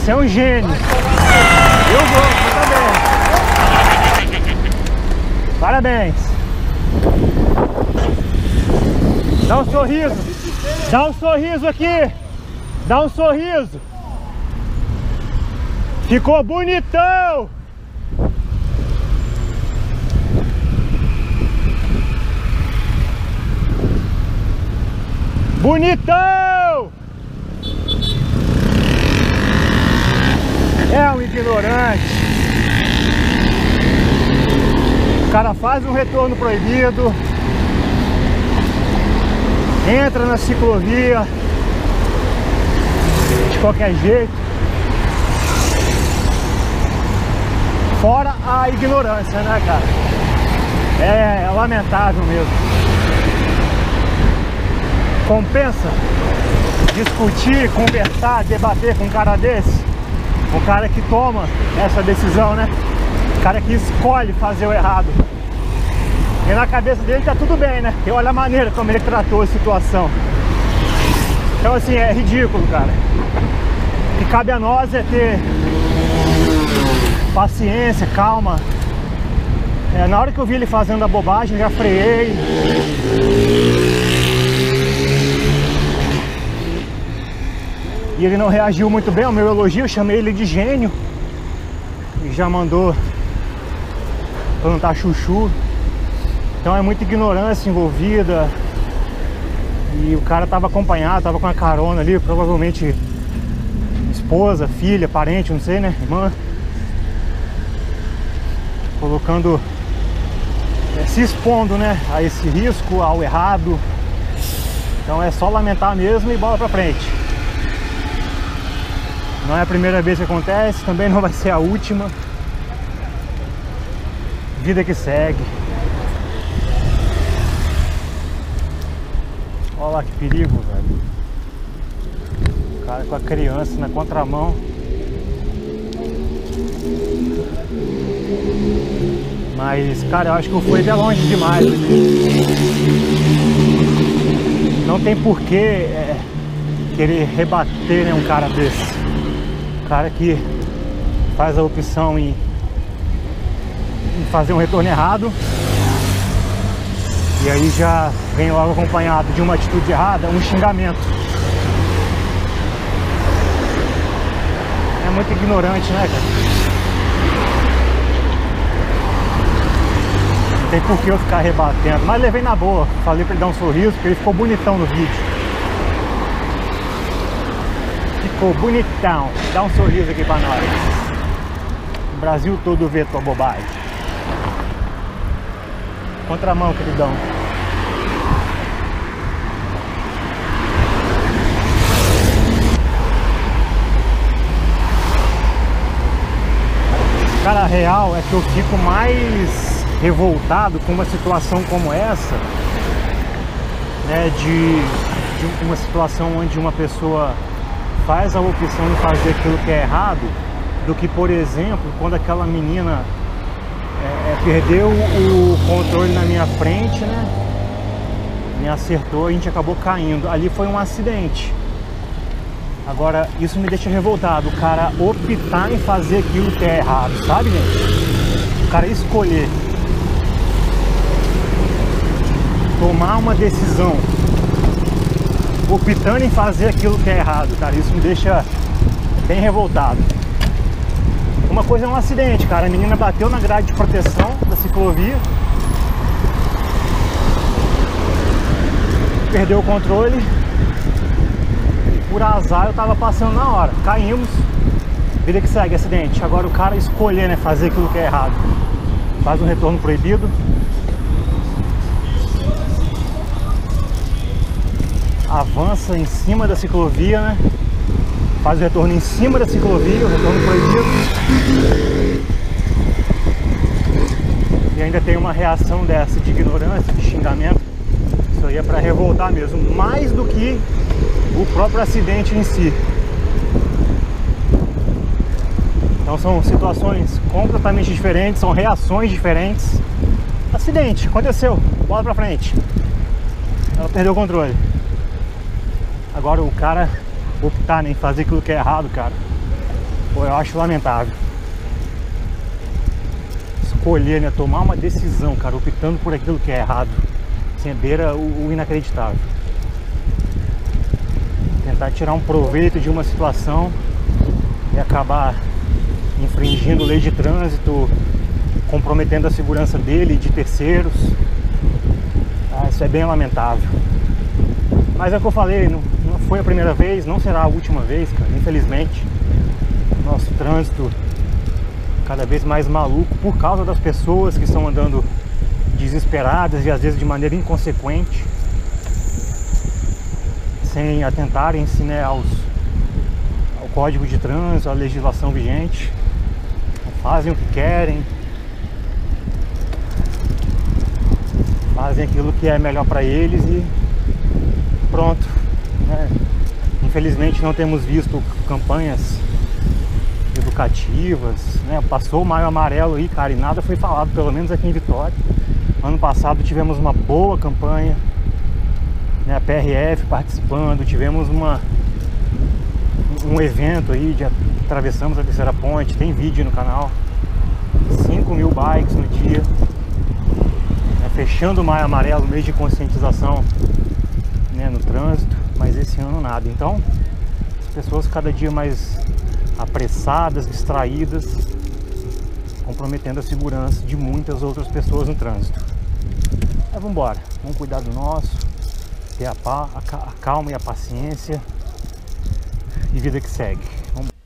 Você é um gênio. Eu vou, parabéns. Parabéns. Dá um sorriso. Dá um sorriso aqui. Dá um sorriso. Ficou bonitão. Bonitão. É um ignorante. O cara faz um retorno proibido, entra na ciclovia de qualquer jeito. Fora a ignorância, né, cara? É lamentável mesmo. Compensa discutir, conversar, debater com um cara desse? O cara que toma essa decisão, né? O cara que escolhe fazer o errado. E na cabeça dele tá tudo bem, né? E olha a maneira como ele tratou a situação. Então assim, é ridículo, cara. O que cabe a nós é ter paciência, calma. Na hora que eu vi ele fazendo a bobagem, já freiei. E ele não reagiu muito bem ao meu elogio, eu chamei ele de gênio. E já mandou plantar chuchu. Então é muita ignorância envolvida. E o cara estava acompanhado, estava com uma carona ali, provavelmente esposa, filha, parente, não sei, né, irmã. Colocando, se expondo, né, a esse risco, ao errado. Então é só lamentar mesmo e bola pra frente. Não é a primeira vez que acontece, também não vai ser a última. Vida que segue. Olha lá que perigo, velho. O cara com a criança na contramão. Mas, cara, eu acho que eu fui até longe demais. Não tem porquê querer rebater, né, um cara desse. Um cara que faz a opção em fazer um retorno errado. E aí já vem logo acompanhado de uma atitude errada, um xingamento. É muito ignorante, né, cara? Não tem por que eu ficar rebatendo. Mas levei na boa. Falei pra ele dar um sorriso, porque ele ficou bonitão no vídeo. Ficou bonitão. Dá um sorriso aqui pra nós. O Brasil todo vê tua bobagem. Contramão, queridão. Cara, a real é que eu fico mais revoltado com uma situação como essa, né, de uma situação onde uma pessoa faz a opção de fazer aquilo que é errado, do que, por exemplo, quando aquela menina perdeu o controle na minha frente, né, me acertou e a gente acabou caindo. Ali foi um acidente. Agora, isso me deixa revoltado, o cara optar em fazer aquilo que é errado, sabe, gente? O cara escolher tomar uma decisão optando em fazer aquilo que é errado, cara, isso me deixa bem revoltado. Uma coisa é um acidente, cara, a menina bateu na grade de proteção da ciclovia, perdeu o controle. Por azar eu tava passando na hora, caímos, vida que segue, acidente. Agora o cara escolher, né, fazer aquilo que é errado, faz um retorno proibido, avança em cima da ciclovia, né, faz o retorno em cima da ciclovia, o retorno proibido, e ainda tem uma reação dessa de ignorância, de xingamento. Isso aí é pra revoltar mesmo, mais do que o próprio acidente em si. Então são situações completamente diferentes, são reações diferentes. Acidente, aconteceu, bola pra frente, ela perdeu o controle. Agora o cara optar em fazer aquilo que é errado, cara, Pô, eu acho lamentável. Escolher, né, tomar uma decisão, cara, optando por aquilo que é errado, assim, beira o inacreditável. Tentar tirar um proveito de uma situação e acabar infringindo lei de trânsito, comprometendo a segurança dele e de terceiros. Isso é bem lamentável. Mas é o que eu falei, não foi a primeira vez, não será a última vez, cara. Infelizmente, nosso trânsito cada vez mais maluco por causa das pessoas que estão andando desesperadas e às vezes de maneira inconsequente, sem atentarem-se, né, ao código de trânsito, à legislação vigente. Fazem o que querem, fazem aquilo que é melhor para eles e pronto, né? Infelizmente não temos visto campanhas educativas, né? Passou o Maio Amarelo aí, cara, e nada foi falado, pelo menos aqui em Vitória. Ano passado tivemos uma boa campanha, né? A PRF participando, tivemos um evento aí de atravessamos a Terceira Ponte, tem vídeo no canal, 5.000 bikes no dia, né? Fechando o Maio Amarelo, mês de conscientização, né, no trânsito, mas esse ano nada. Então, as pessoas cada dia mais apressadas, distraídas, comprometendo a segurança de muitas outras pessoas no trânsito. Mas vamos embora, vamos cuidar do nosso, ter a calma e a paciência e vida que segue. Vamos...